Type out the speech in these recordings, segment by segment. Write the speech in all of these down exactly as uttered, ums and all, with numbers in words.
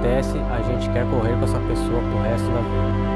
acontece, a gente quer correr com essa pessoa pro resto da vida.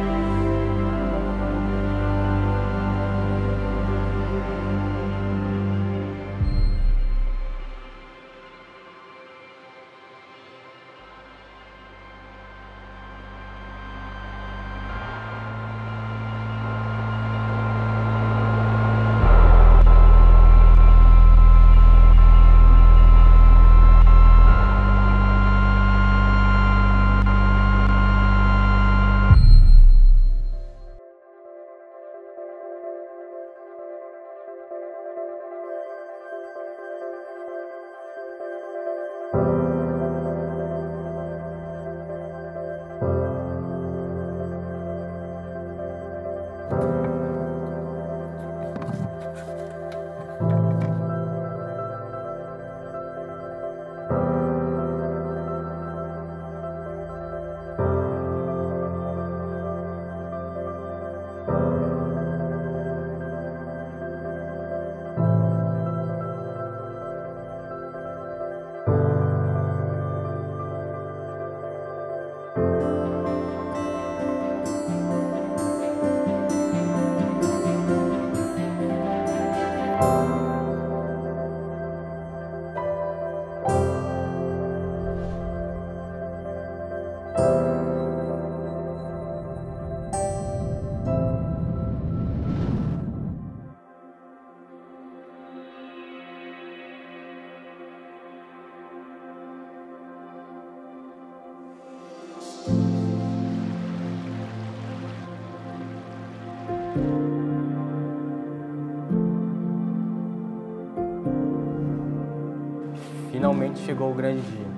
Finalmente chegou o grande dia.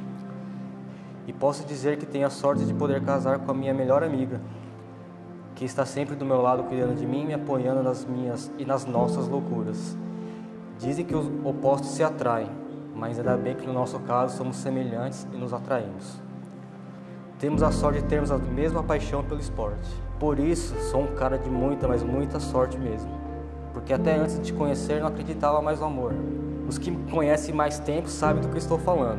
E posso dizer que tenho a sorte de poder casar com a minha melhor amiga, que está sempre do meu lado cuidando de mim e me apoiando nas minhas e nas nossas loucuras. Dizem que os opostos se atraem, mas ainda bem que no nosso caso somos semelhantes e nos atraímos. Temos a sorte de termos a mesma paixão pelo esporte. Por isso, sou um cara de muita, mas muita sorte mesmo. Porque até antes de te conhecer, não acreditava mais no amor. Os que me conhecem mais tempo sabem do que estou falando.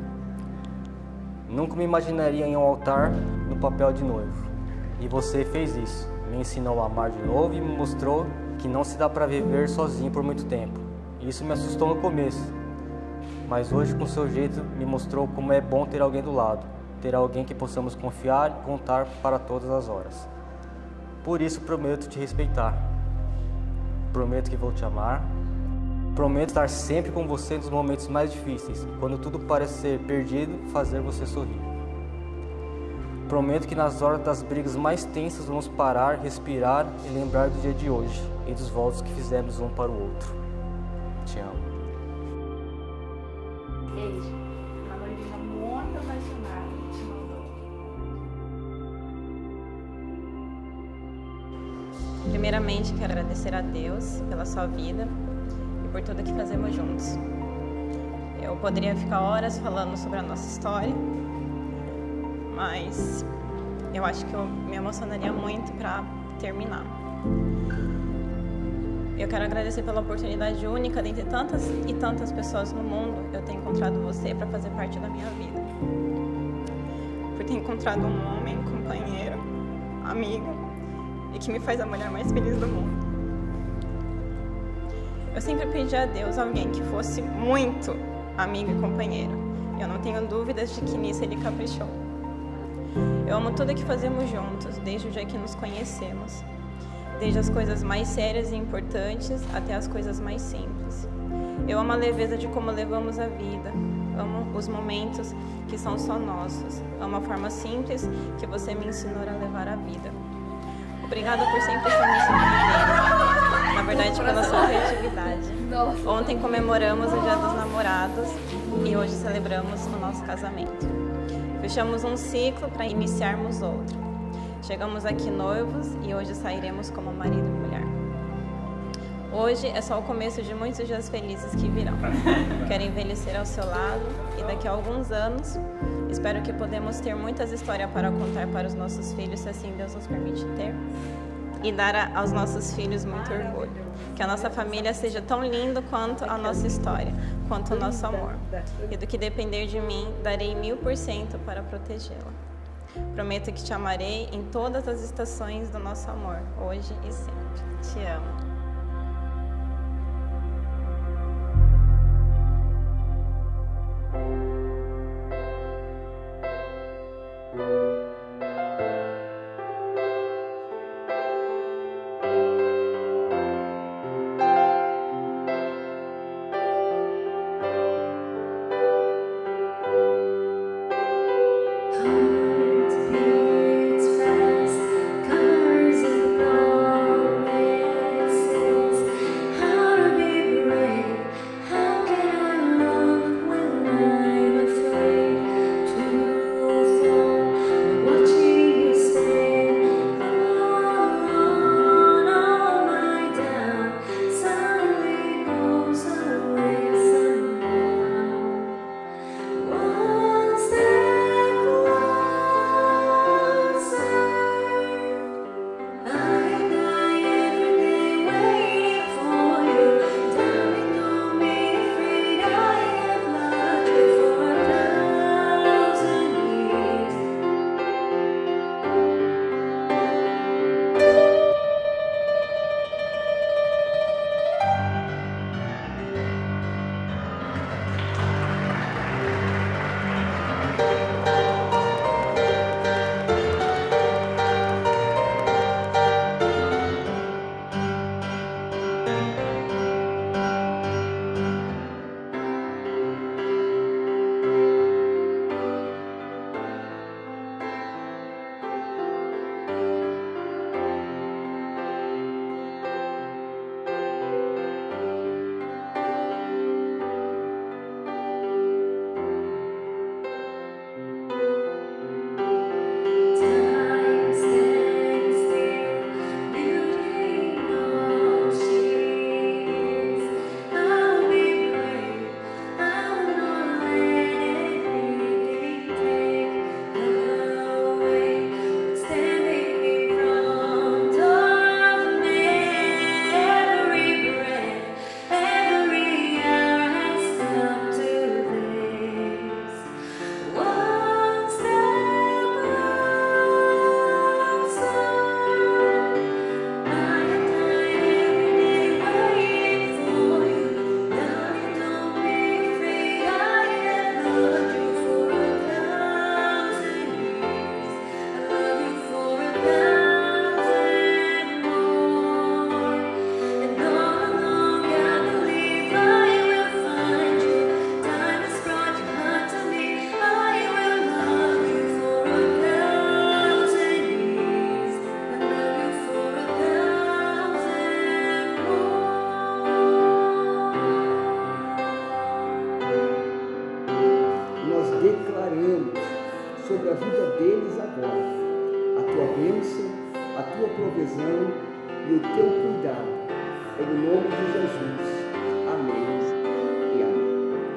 Nunca me imaginaria em um altar no papel de noivo. E você fez isso. Me ensinou a amar de novo e me mostrou que não se dá para viver sozinho por muito tempo. Isso me assustou no começo. Mas hoje, com seu jeito, me mostrou como é bom ter alguém do lado. Ter alguém que possamos confiar e contar para todas as horas. Por isso, prometo te respeitar. Prometo que vou te amar. Prometo estar sempre com você nos momentos mais difíceis, quando tudo parece ser perdido, fazer você sorrir. Prometo que nas horas das brigas mais tensas vamos parar, respirar e lembrar do dia de hoje e dos votos que fizemos um para o outro. Te amo. Beijo. Uma noivinha muito apaixonada te mandou. Primeiramente, quero agradecer a Deus pela sua vida e por tudo que fazemos juntos. Eu poderia ficar horas falando sobre a nossa história, mas eu acho que eu me emocionaria muito para terminar. Eu quero agradecer pela oportunidade única, dentre tantas e tantas pessoas no mundo, eu ter encontrado você para fazer parte da minha vida. Por ter encontrado um homem, companheiro, amigo, e que me faz a mulher mais feliz do mundo. Eu sempre pedi a Deus alguém que fosse muito amigo e companheiro. Eu não tenho dúvidas de que nisso Ele caprichou. Eu amo tudo que fazemos juntos, desde o dia que nos conhecemos. Desde as coisas mais sérias e importantes até as coisas mais simples. Eu amo a leveza de como levamos a vida. Amo os momentos que são só nossos. Amo a forma simples que você me ensinou a levar a vida. Obrigada por sempre estar me surpreendendo. Na verdade, pela sua criatividade. Ontem comemoramos o Dia dos Namorados e hoje celebramos o nosso casamento. Fechamos um ciclo para iniciarmos outro. Chegamos aqui noivos e hoje sairemos como marido e mulher. Hoje é só o começo de muitos dias felizes que virão. Quero envelhecer ao seu lado e daqui a alguns anos espero que podemos ter muitas histórias para contar para os nossos filhos, se assim Deus nos permite ter. e dar a, aos nossos filhos muito orgulho. Que a nossa família seja tão linda quanto a nossa história, quanto o nosso amor. E do que depender de mim, darei mil por cento para protegê-la. Prometo que te amarei em todas as estações do nosso amor, hoje e sempre. Te amo. sobre a vida deles agora, a tua bênção, a tua provisão e o teu cuidado. Em nome de Jesus. Amém e amém.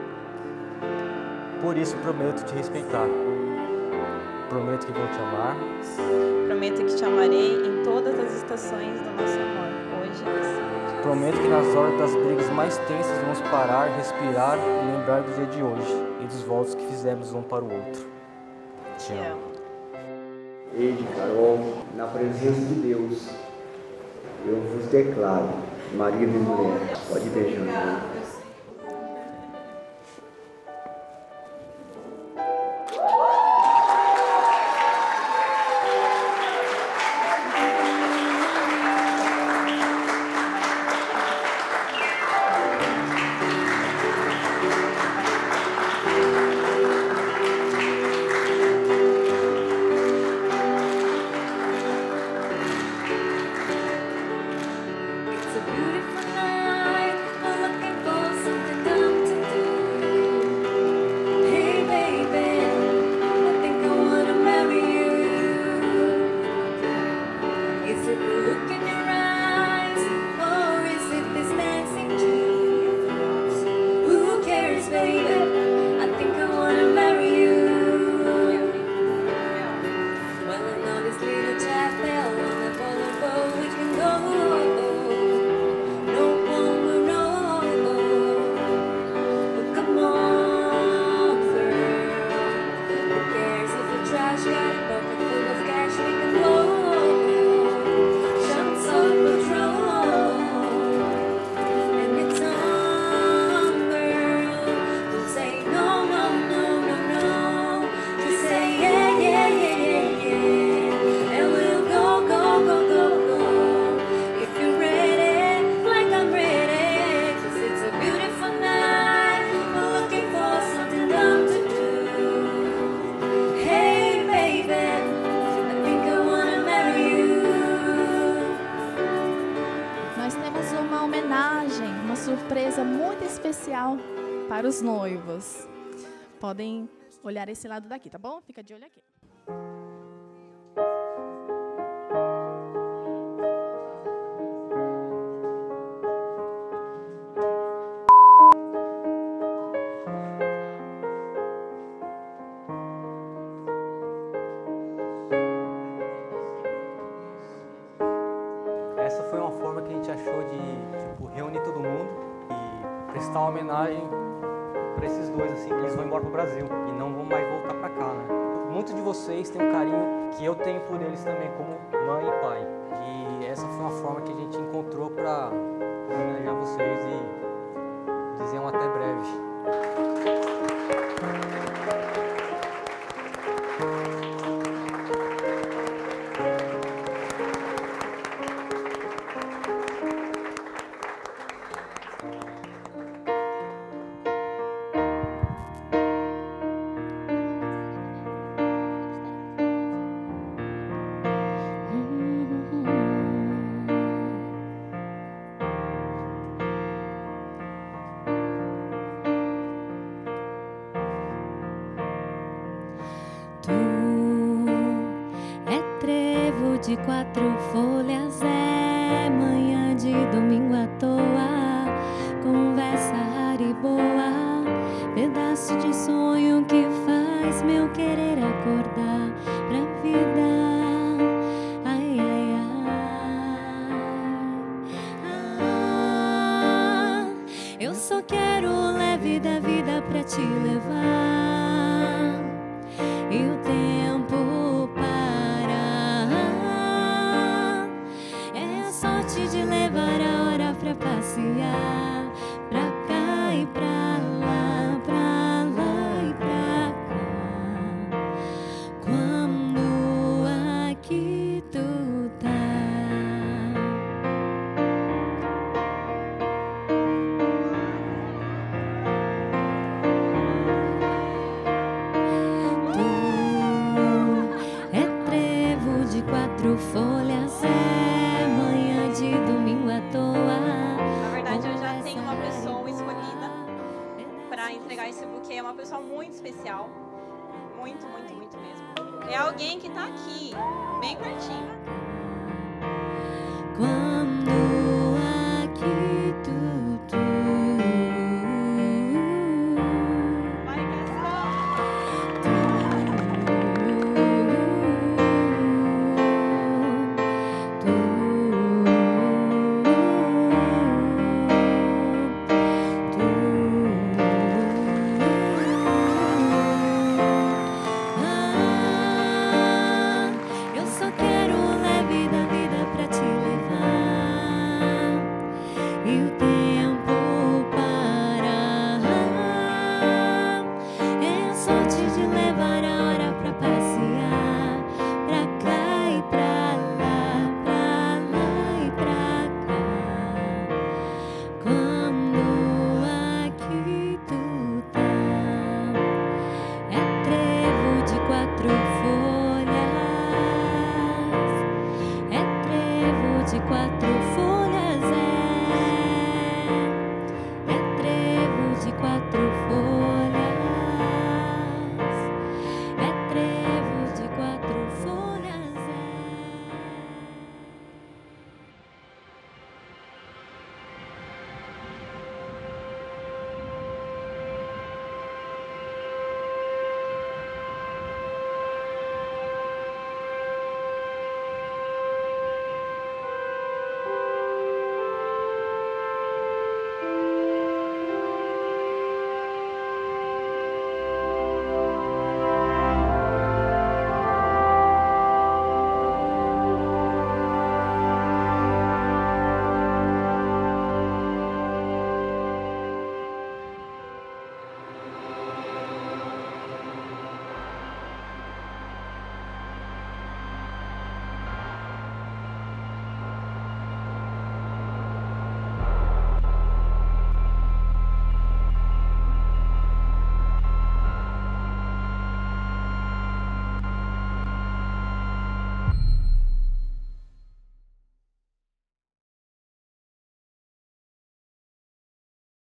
Por isso prometo te respeitar. Prometo que vou te amar. Prometo que te amarei em todas as estações do nosso amor, hoje e sempre. Prometo que nas horas das brigas mais tensas vamos parar, respirar e lembrar do dia de hoje e dos votos que fizemos um para o outro. Te amo. Eide, Carol, na presença de Deus, eu vos declaro, marido e mulher, pode beijar. It's a beautiful night, we're looking for homenagem, uma surpresa muito especial para os noivos. Podem olhar esse lado daqui, tá bom? Fica de olho aqui. Essa foi uma forma que a gente achou de tipo, reunir todo mundo e prestar uma homenagem para esses dois, assim, que eles vão embora pro Brasil e não vão mais voltar para cá, né? Muitos de vocês têm um carinho que eu tenho por eles também, como mãe e pai. E essa foi uma forma que a gente encontrou para homenagear vocês e dizer um até breve. De quatro folhas, é manhã de domingo à toa, conversa rara e boa, pedaço de sonho que faz meu querer acordar pra vida. Ai, ai, ai, ah, eu só quero leve da vida pra te levar e o tempo de levar a hora pra passear, pra cá e pra lá, pra lá e pra cá. Quando aqui tu tá, tu é trevo de quatro folhas, é manhã de domingo à toa. Na verdade, eu já tenho uma pessoa escolhida para entregar esse buquê. É uma pessoa muito especial. Muito, muito, muito mesmo. É alguém que tá aqui, bem pertinho. Quando aqui tu, tu Vai, de quatro folhas, é